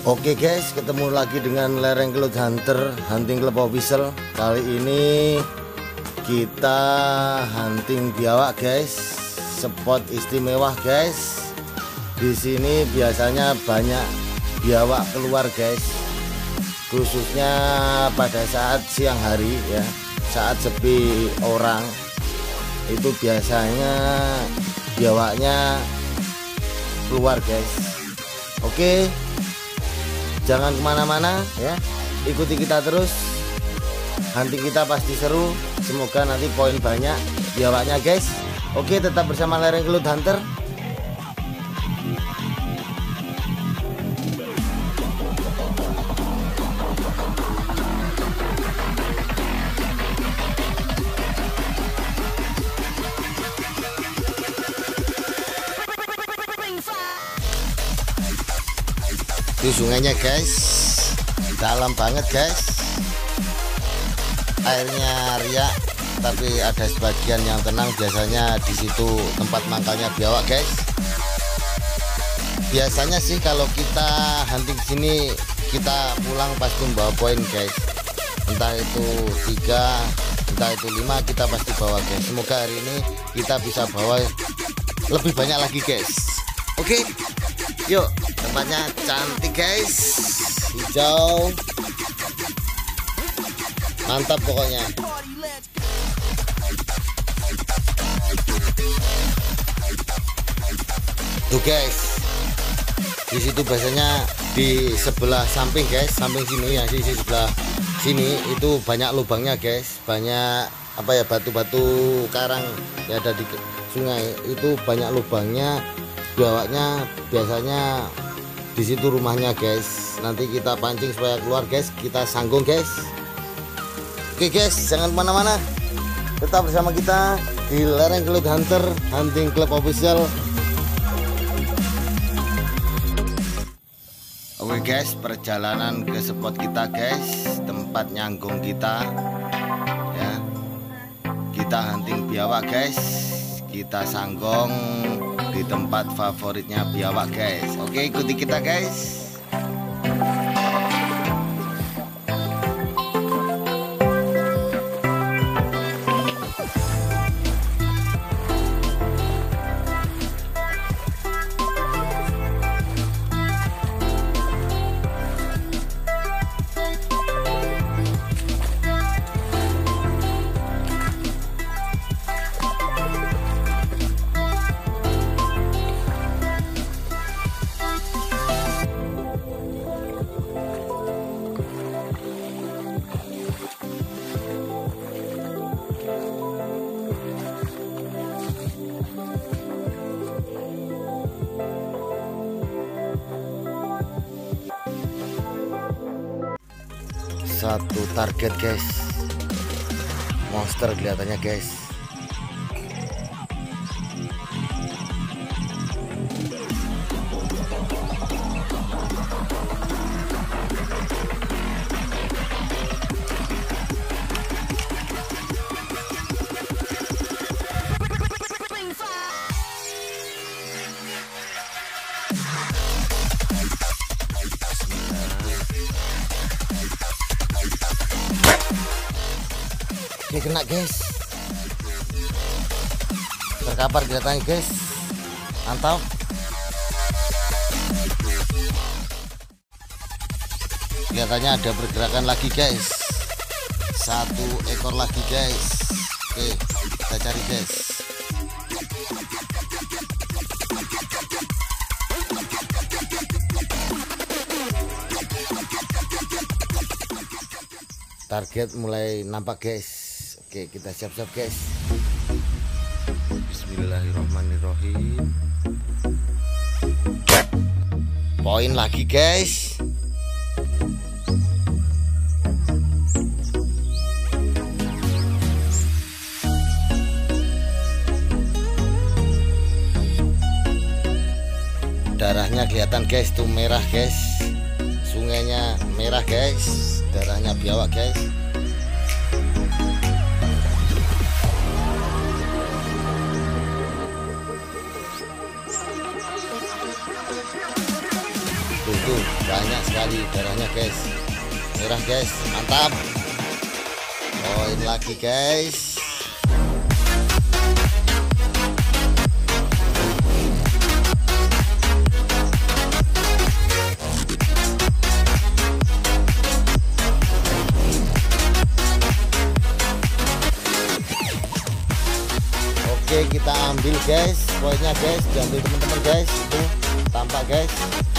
Oke guys, ketemu lagi dengan Lereng Kelut Hunter Hunting Club Official. Kali ini kita hunting biawak guys. Spot istimewa guys. Di sini biasanya banyak biawak keluar guys. Khususnya pada saat siang hari ya, saat sepi orang. Itu biasanya biawaknya keluar guys. Oke, jangan kemana-mana ya, ikuti kita terus. Hunting kita pasti seru, semoga nanti poin banyak biawaknya guys. Oke, tetap bersama Lereng Kelut Hunter. Itu sungainya guys, dalam banget guys, airnya riak tapi ada sebagian yang tenang. Biasanya di situ tempat mangkalnya biawak guys. Biasanya sih kalau kita hunting sini kita pulang pasti bawa poin guys, entah itu 3 entah itu 5 kita pasti bawa guys. Semoga hari ini kita bisa bawa lebih banyak lagi guys. Oke, yuk, tempatnya cantik guys, hijau, mantap pokoknya. Tuh guys, di situ biasanya di sebelah samping guys, samping sini ya, di sebelah sini itu banyak lubangnya guys, banyak apa ya, batu-batu karang ya ada di sungai itu, banyak lubangnya. Biawaknya biasanya di situ rumahnya guys. Nanti kita pancing supaya keluar guys, kita sanggung guys. Oke guys, jangan kemana-mana, tetap bersama kita di Lereng Kelut Hunter Hunting Club Official. Oke guys, perjalanan ke spot kita guys, tempat nyanggung kita ya. Kita hunting biawak guys, kita sanggong di tempat favoritnya biawak guys. Oke, ikuti kita guys. Satu target guys, monster kelihatannya guys. Oke, kena guys, terkapar kelihatannya guys, mantap. Kelihatannya ada pergerakan lagi guys, satu ekor lagi guys. Oke, kita cari guys. Target mulai nampak guys. Oke, kita siap-siap guys. Bismillahirrahmanirrahim. Poin lagi guys. Darahnya kelihatan guys, tuh merah guys. Sungainya merah guys, darahnya biawak guys. Tuh banyak banyak sekali darahnya guys, merah guys, mantap. Poin lagi guys. Oke, kita ambil guys poinnya guys, diambil teman-teman guys, itu tampak guys.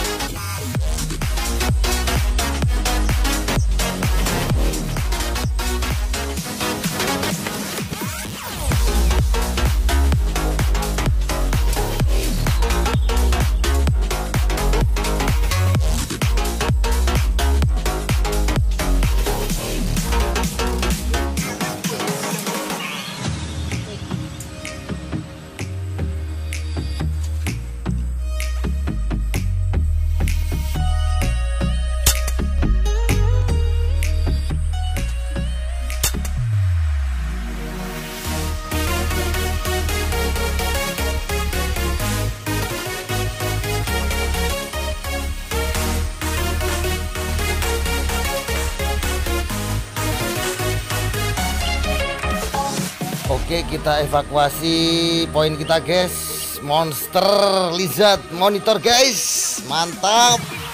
Oke, kita evakuasi poin kita guys. Monster lizard monitor guys, mantap.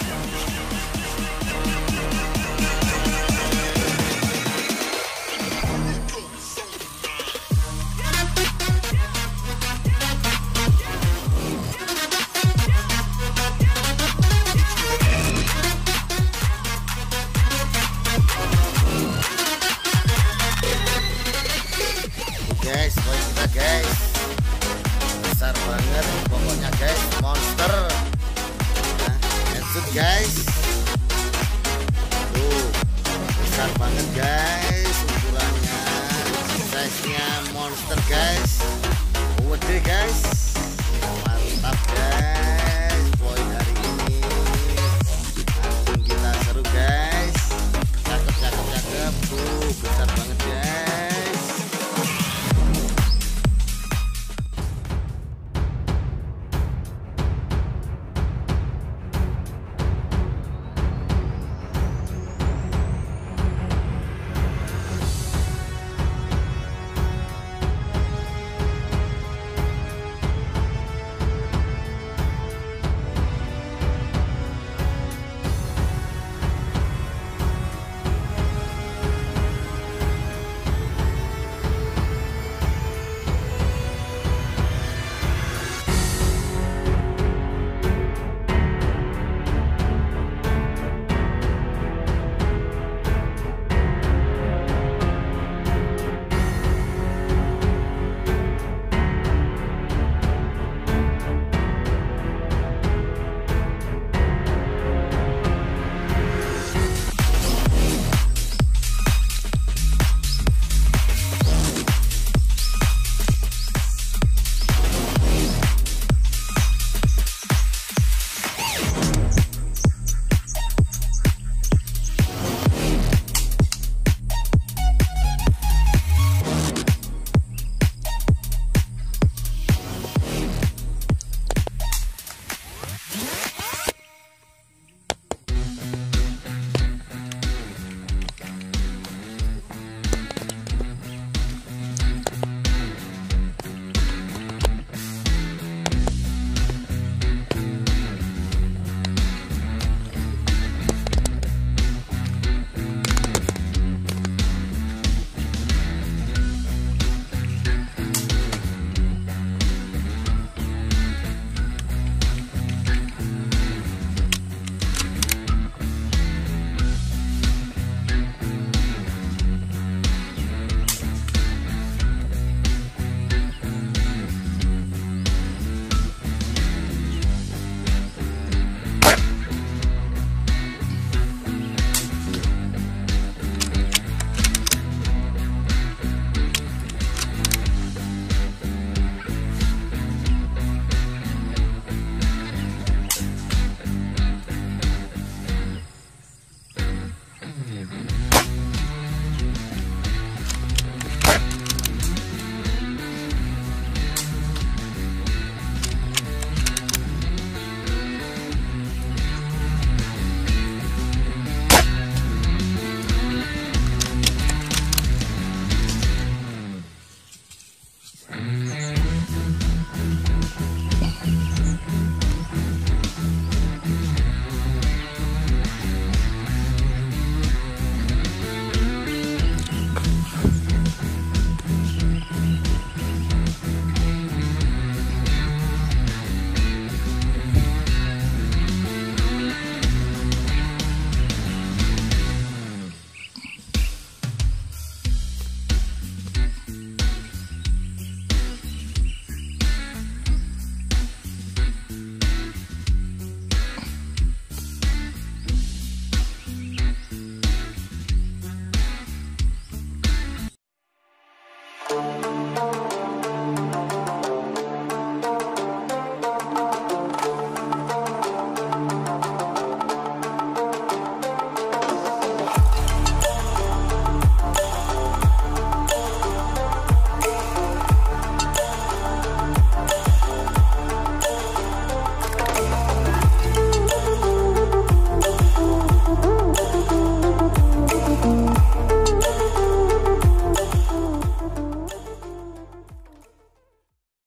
Guys, poin kita guys besar banget pokoknya guys, monster. Nah, headshot guys, tuh besar banget guys ukurannya, size nya monster guys, gede guys, mantap guys.